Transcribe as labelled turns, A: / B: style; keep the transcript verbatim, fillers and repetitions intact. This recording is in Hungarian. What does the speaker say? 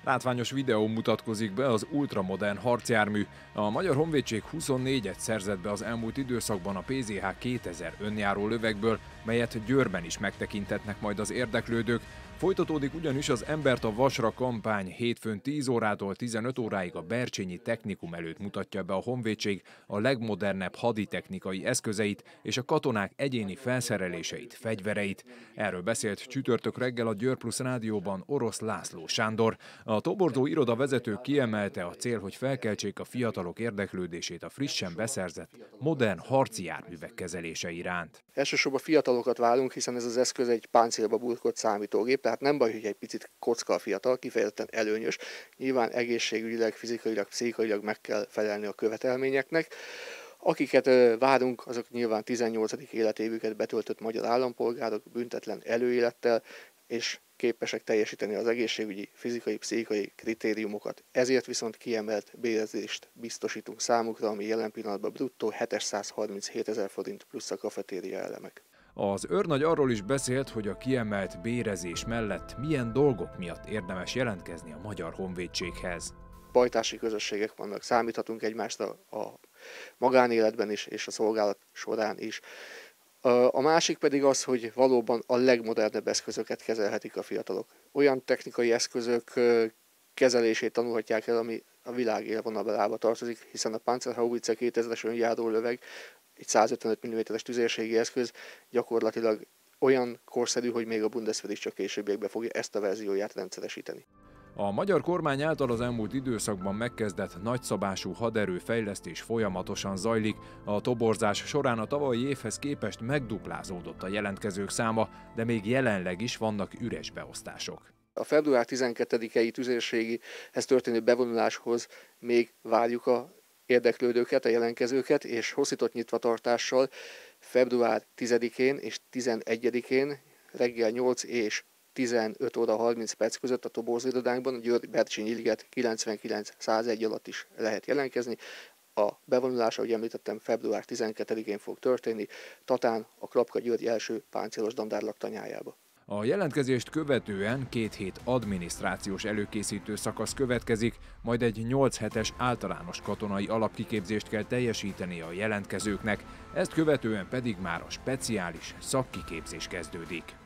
A: Látványos videó mutatkozik be az ultramodern harcjármű. A Magyar Honvédség huszonnégyet szerzett be az elmúlt időszakban a pé zé há kétezer önjáró lövegből, melyet Győrben is megtekintetnek majd az érdeklődők. Folytatódik ugyanis az Embert a vasra kampány, hétfőn tíz órától tizenöt óráig a Bercsényi Technikum előtt mutatja be a Honvédség a legmodernebb haditechnikai eszközeit és a katonák egyéni felszereléseit, fegyvereit. Erről beszélt csütörtök reggel a Győr Plusz rádióban Orosz László Sándor. A toborzó iroda vezető kiemelte, a cél, hogy felkeltsék a fiatalok érdeklődését a frissen beszerzett, modern harci járművek kezelése iránt.
B: Elsősorban fiatalokat várunk, hiszen ez az eszköz egy páncélba burkolt számítógép, tehát nem baj, hogy egy picit kocka a fiatal, kifejezetten előnyös. Nyilván egészségügyileg, fizikailag, pszichikailag meg kell felelni a követelményeknek. Akiket várunk, azok nyilván tizennyolcadik életévüket betöltött magyar állampolgárok, büntetlen előélettel, és képesek teljesíteni az egészségügyi, fizikai, pszichikai kritériumokat. Ezért viszont kiemelt bérezést biztosítunk számukra, ami jelen pillanatban bruttó hétszázharminchétezer forint plusz a kafetéria elemek.
A: Az őrnagy arról is beszélt, hogy a kiemelt bérezés mellett milyen dolgok miatt érdemes jelentkezni a Magyar Honvédséghez.
B: Bajtársi közösségek vannak, számíthatunk egymásra a magánéletben is és a szolgálat során is. A másik pedig az, hogy valóban a legmodernebb eszközöket kezelhetik a fiatalok. Olyan technikai eszközök kezelését tanulhatják el, ami a világ élvonalába tartozik, hiszen a Panzerhaubitze kétezres önjáró löveg, egy százötvenöt milliméteres tüzérségi eszköz gyakorlatilag olyan korszerű, hogy még a Bundeswehr is csak későbbiekben fogja ezt a verzióját rendszeresíteni.
A: A magyar kormány által az elmúlt időszakban megkezdett nagyszabású haderőfejlesztés folyamatosan zajlik. A toborzás során a tavalyi évhez képest megduplázódott a jelentkezők száma, de még jelenleg is vannak üres beosztások.
B: A február tizenkettedikei tüzérségihez történő bevonuláshoz még várjuk a érdeklődőket, a jelentkezőket, és hosszított nyitvatartással február tizedikén és tizenegyedikén reggel nyolc és tizenöt óra harminc perc között a toborzóirodánkban, a Győr Bercsényi liget kilencvenkilenc százegy alatt is lehet jelentkezni. A bevonulás, ahogy említettem, február tizenkettedikén fog történni, Tatán, a Klapka György első páncélos dandár laktanyájába.
A: A jelentkezést követően két hét adminisztrációs előkészítő szakasz következik, majd egy nyolc hetes általános katonai alapkiképzést kell teljesíteni a jelentkezőknek, ezt követően pedig már a speciális szakkiképzés kezdődik.